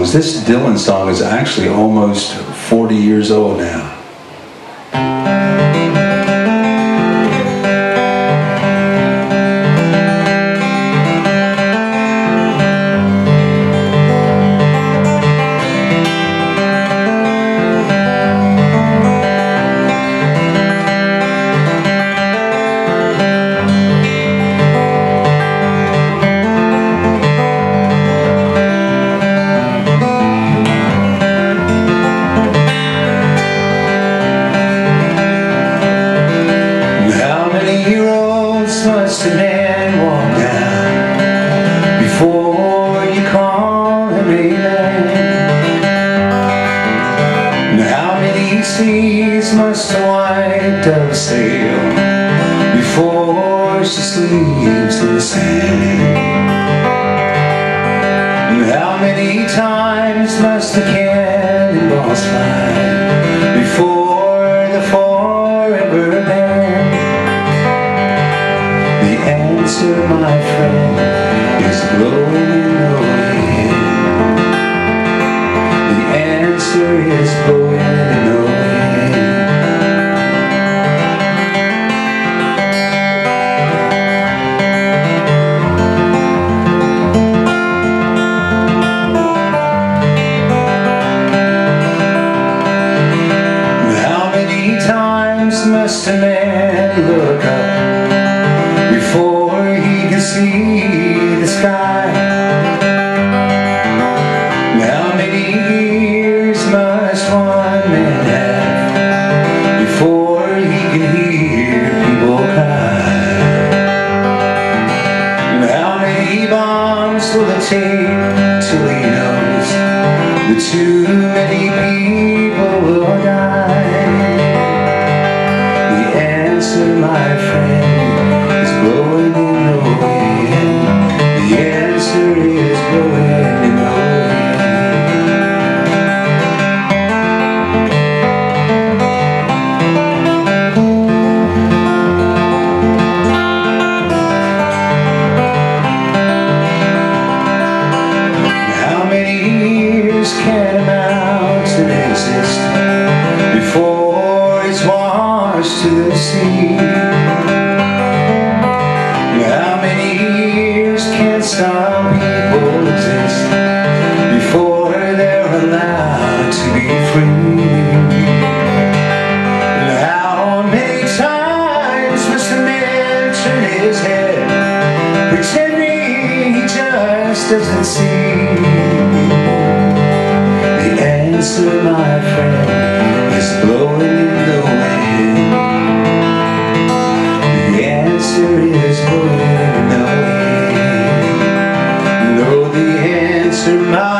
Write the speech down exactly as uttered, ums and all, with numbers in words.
songs. This Dylan song is actually almost forty years old now. Must a man walk down before you call him a man? And how many seas must a white dove sail before she sleeps in the sand? And how many times must the cannonballs fly before the forever band? The answer, my friend, is blowing in the wind. The answer is blowing in the wind. How many times must a man look up before he can see the sky? How many years must one man have before he can hear people cry? How many bombs will it take till he knows that too many people will die? The answer, my friend, blowing in the wind. The answer is blowing in the wind. How many years can a mountain exist before it's washed to the sea? How many years can some people exist before they're allowed to be free? And how many times must a man turn his head, pretending he just doesn't see? The answer, my friend, is blowing in the wind. The answer is blowing in the wind. No, the answer, my